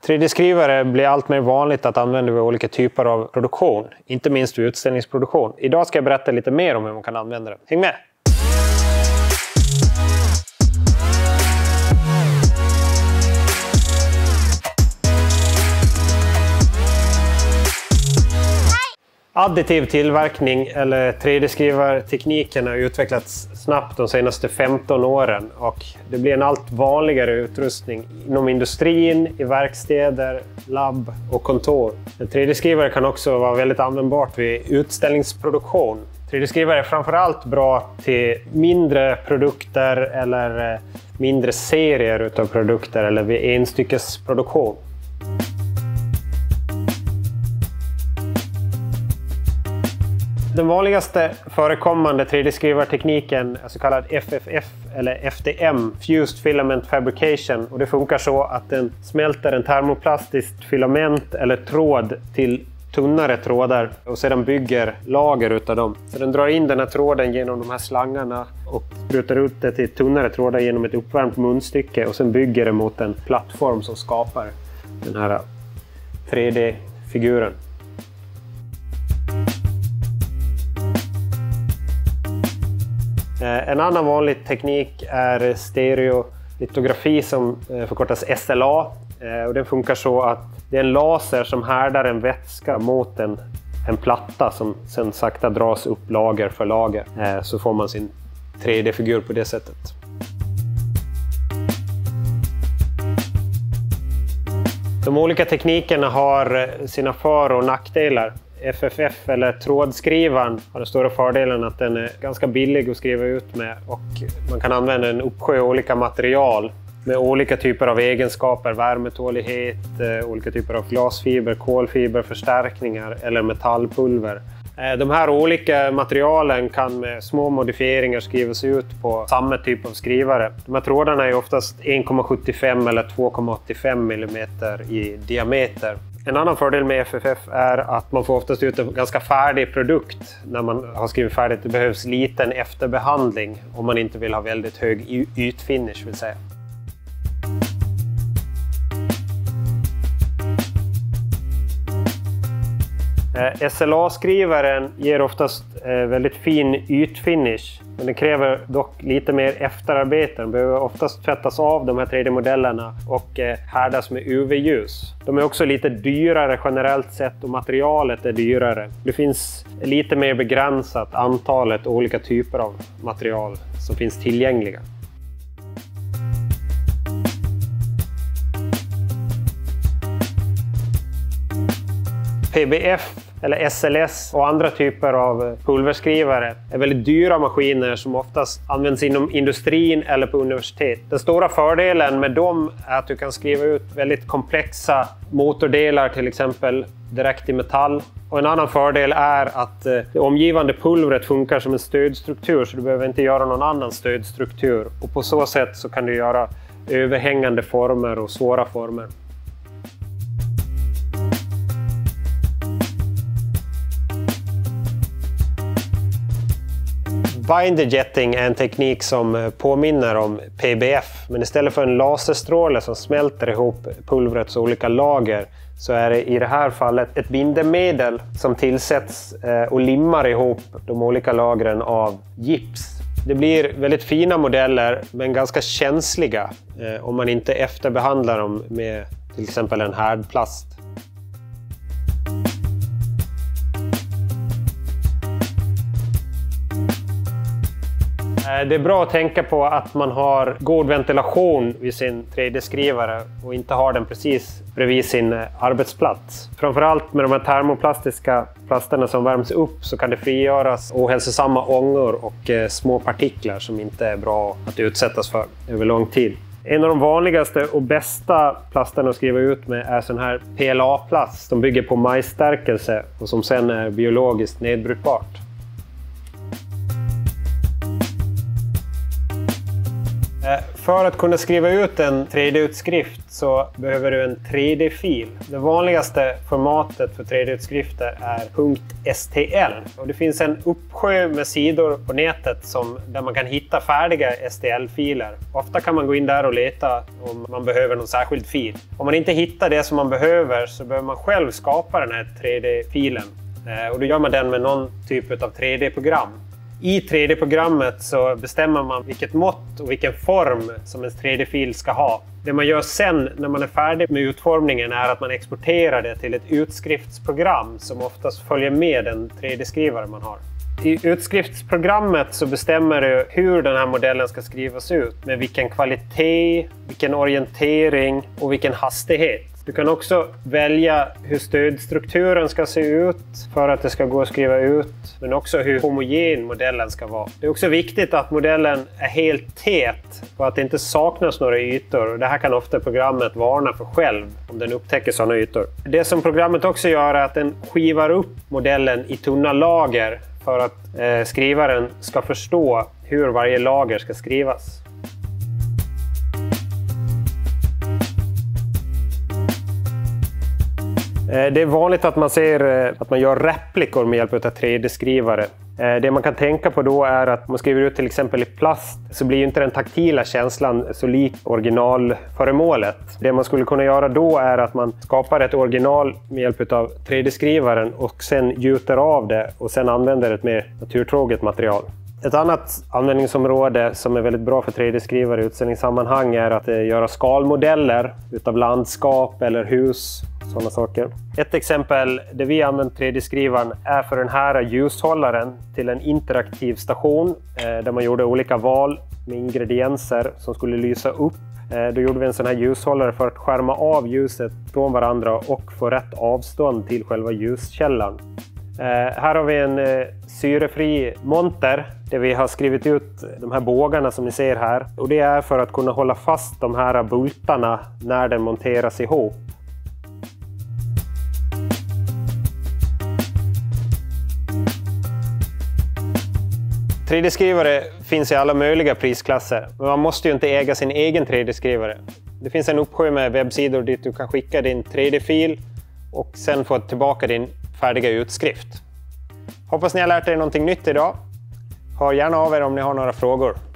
3D-skrivare blir allt mer vanligt att använda vid olika typer av produktion, inte minst vid utställningsproduktion. Idag ska jag berätta lite mer om hur man kan använda det. Häng med! Additiv tillverkning eller 3D-skrivartekniken har utvecklats snabbt de senaste 15 åren och det blir en allt vanligare utrustning inom industrin, i verkstäder, labb och kontor. En 3D-skrivare kan också vara väldigt användbart vid utställningsproduktion. 3D-skrivare är framförallt bra till mindre produkter eller mindre serier utav produkter eller vid enstyckesproduktion. Den vanligaste förekommande 3D-skrivartekniken är så kallad FFF eller FDM, Fused Filament Fabrication, och det funkar så att den smälter en termoplastiskt filament eller tråd till tunnare trådar och sedan bygger lager utav dem. Så den drar in den här tråden genom de här slangarna och sprutar ut det till tunnare trådar genom ett uppvärmt munstycke och sen bygger det mot en plattform som skapar den här 3D-figuren. En annan vanlig teknik är stereolitografi som förkortas SLA. Och den funkar så att det är en laser som härdar en vätska mot en platta som sen sakta dras upp lager för lager. Så får man sin 3D-figur på det sättet. De olika teknikerna har sina för- och nackdelar. FFF eller trådskrivaren har den stora fördelen att den är ganska billig att skriva ut med och man kan använda en uppsjö olika material med olika typer av egenskaper, värmetålighet, olika typer av glasfiber, kolfiber, förstärkningar eller metallpulver. De här olika materialen kan med små modifieringar skrivas ut på samma typ av skrivare. De här trådarna är oftast 1,75 eller 2,85 mm i diameter. En annan fördel med FFF är att man får oftast ut en ganska färdig produkt när man har skrivit färdigt. Det behövs liten efterbehandling om man inte vill ha väldigt hög ytfinish, vill säga. SLA-skrivaren ger oftast väldigt fin ytfinish, men det kräver dock lite mer efterarbete. Den behöver oftast tvättas av de här 3D-modellerna och härdas med UV-ljus. De är också lite dyrare generellt sett och materialet är dyrare. Det finns lite mer begränsat antalet olika typer av material som finns tillgängliga. PBF eller SLS och andra typer av pulverskrivare är väldigt dyra maskiner som oftast används inom industrin eller på universitet. Den stora fördelen med dem är att du kan skriva ut väldigt komplexa motordelar, till exempel direkt i metall. Och en annan fördel är att det omgivande pulvret funkar som en stödstruktur, så du behöver inte göra någon annan stödstruktur. Och på så sätt så kan du göra överhängande former och svåra former. Binder jetting är en teknik som påminner om PBF, men istället för en laserstråle som smälter ihop pulvrets olika lager så är det i det här fallet ett bindemedel som tillsätts och limmar ihop de olika lagren av gips. Det blir väldigt fina modeller men ganska känsliga om man inte efterbehandlar dem med till exempel en härdplast. Det är bra att tänka på att man har god ventilation vid sin 3D-skrivare och inte har den precis bredvid sin arbetsplats. Framförallt med de här termoplastiska plasterna som värms upp så kan det frigöras ohälsosamma ångor och små partiklar som inte är bra att utsättas för över lång tid. En av de vanligaste och bästa plasterna att skriva ut med är sån här PLA-plast som bygger på majsstärkelse och som sedan är biologiskt nedbrytbart. För att kunna skriva ut en 3D-utskrift så behöver du en 3D-fil. Det vanligaste formatet för 3D-utskrifter är .stl. Och det finns en uppsjö med sidor på nätet där man kan hitta färdiga STL-filer. Ofta kan man gå in där och leta om man behöver någon särskild fil. Om man inte hittar det som man behöver så behöver man själv skapa den här 3D-filen. Och då gör man den med någon typ av 3D-program. I 3D-programmet så bestämmer man vilket mått och vilken form som en 3D-fil ska ha. Det man gör sen när man är färdig med utformningen är att man exporterar det till ett utskriftsprogram som oftast följer med den 3D-skrivare man har. I utskriftsprogrammet så bestämmer du hur den här modellen ska skrivas ut, med vilken kvalitet, vilken orientering och vilken hastighet. Du kan också välja hur stödstrukturen ska se ut för att det ska gå att skriva ut, men också hur homogen modellen ska vara. Det är också viktigt att modellen är helt tät och att det inte saknas några ytor. Det här kan ofta programmet varna för själv om den upptäcker sådana ytor. Det som programmet också gör är att den skivar upp modellen i tunna lager för att skrivaren ska förstå hur varje lager ska skrivas. Det är vanligt att man ser att man gör replikor med hjälp av 3D-skrivare. Det man kan tänka på då är att man skriver ut till exempel i plast så blir ju inte den taktila känslan så lik originalföremålet. Det man skulle kunna göra då är att man skapar ett original med hjälp av 3D-skrivaren och sen gjuter av det och sen använder ett mer naturtroget material. Ett annat användningsområde som är väldigt bra för 3D-skrivare i utställningssammanhang är att göra skalmodeller utav landskap eller hus, sådana saker. Ett exempel där vi använt 3D-skrivaren är för den här ljushållaren till en interaktiv station där man gjorde olika val med ingredienser som skulle lysa upp. Då gjorde vi en sån här ljushållare för att skärma av ljuset från varandra och få rätt avstånd till själva ljuskällan. Här har vi en syrefri monter där vi har skrivit ut de här bågarna som ni ser här. Och det är för att kunna hålla fast de här bultarna när den monteras ihop. 3D-skrivare finns i alla möjliga prisklasser, men man måste ju inte äga sin egen 3D-skrivare. Det finns en uppsjö med webbsidor dit du kan skicka din 3D-fil och sen få tillbaka din färdiga utskrift. Hoppas ni har lärt er någonting nytt idag. Hör gärna av er om ni har några frågor.